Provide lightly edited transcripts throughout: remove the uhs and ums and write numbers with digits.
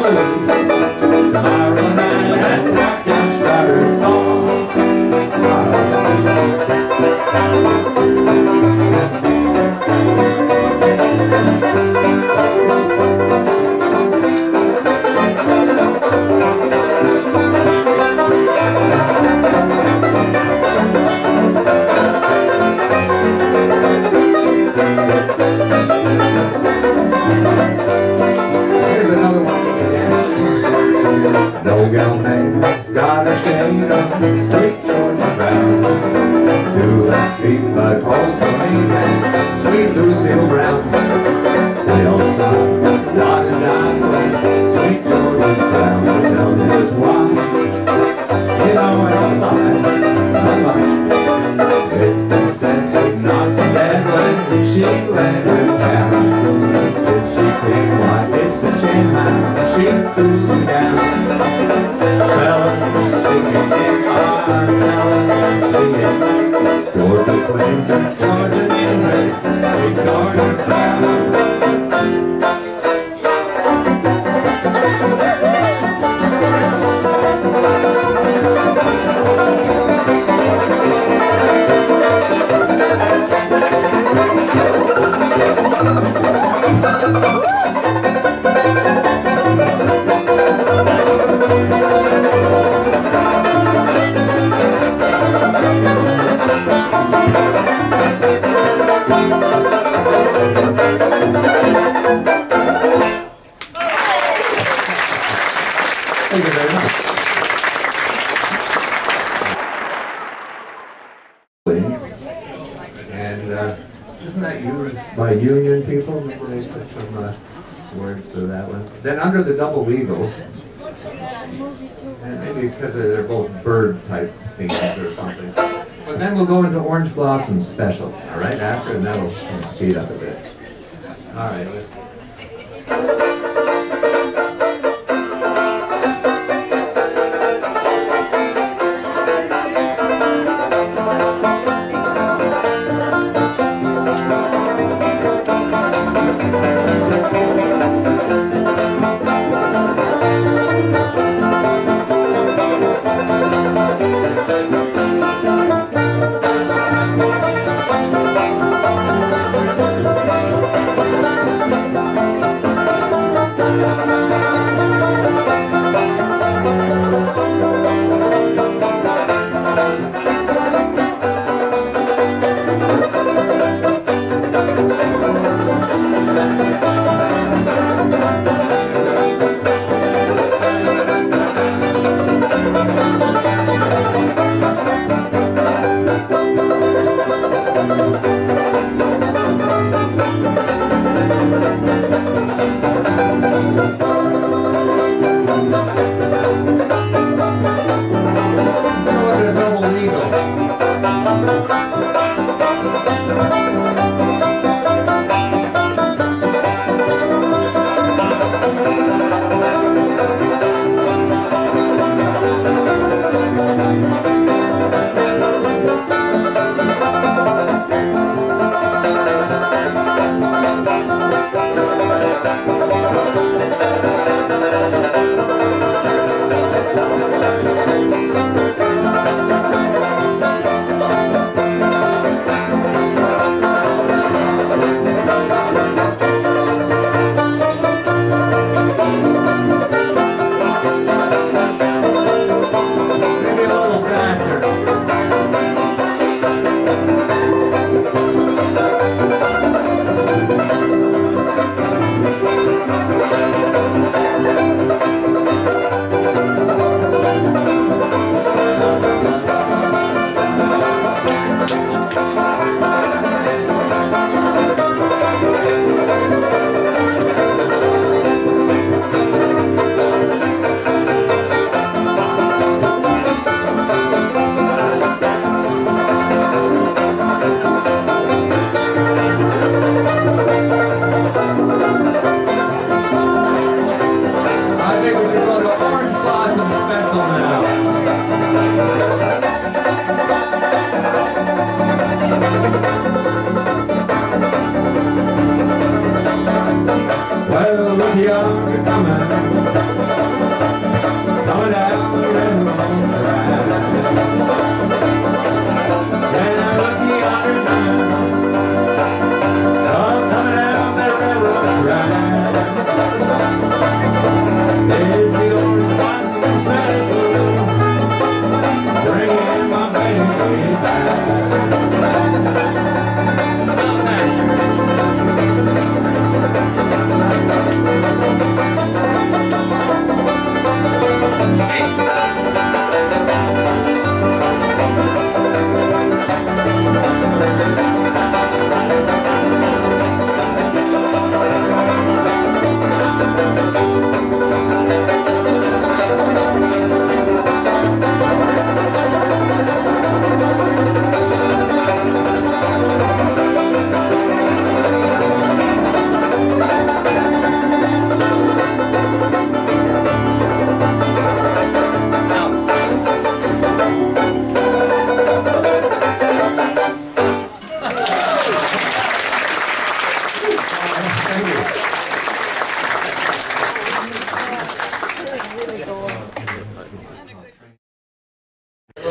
Tomorrow night at cocktail starters ball. Here's another one again. No gal name's got a shade of sweet Georgia brown. Two left feet but also neat hands, sweet Lucille Brown. They all saw what a die for sweet Georgia Brown. Tell me this one, you know I don't mind not much. It's been said she's not too bad when she lands in town. Since she came, why it's a shame how she cools me down. Fellas, she can get our fellas, she ain't Georgia Queen, Georgia Henry, sweet Georgia Brown. Thank you very much. And isn't that used by union people? Maybe they put some words to that one. Then under the double legal, and maybe because they're both bird type themes or something. But then we'll go into Orange Blossom Special, all right, after, and that'll speed up a bit. All right, let's see.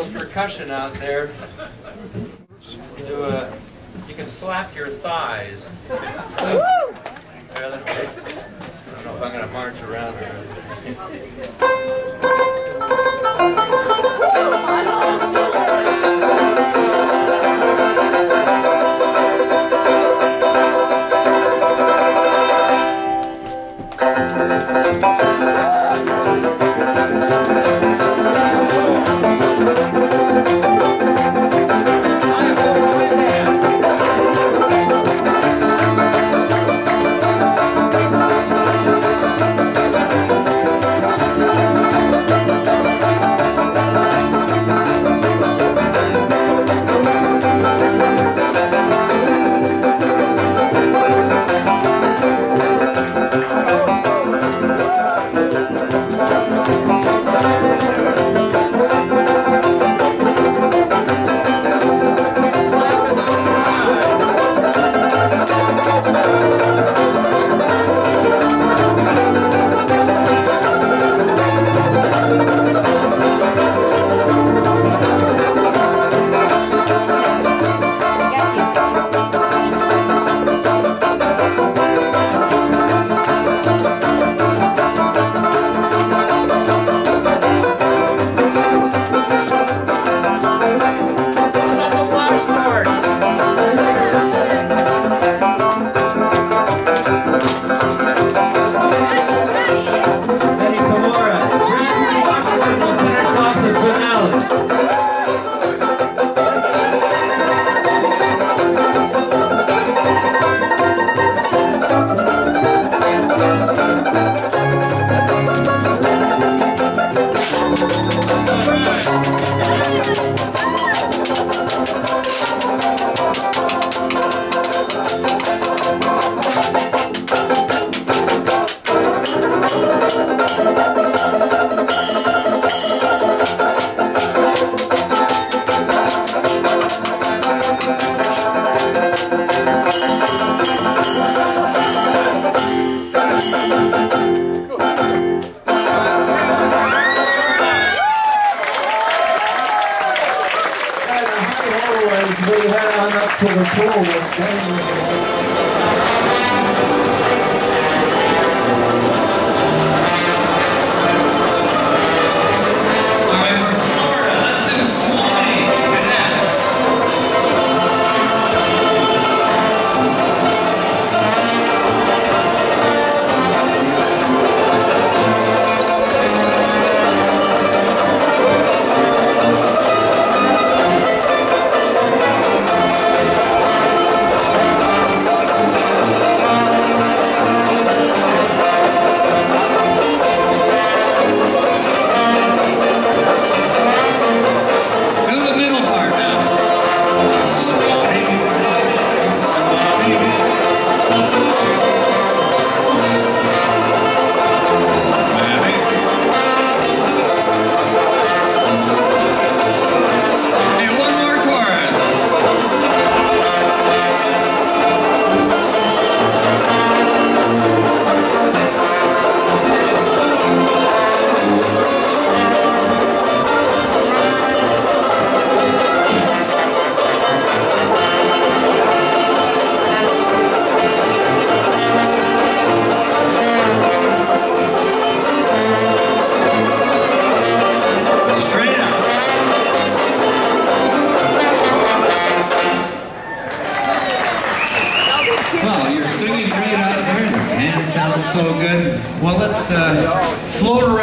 percussion out there. You can slap your thighs. I don't know if I'm going to march around here. To the pool. So good. Well, let's float around.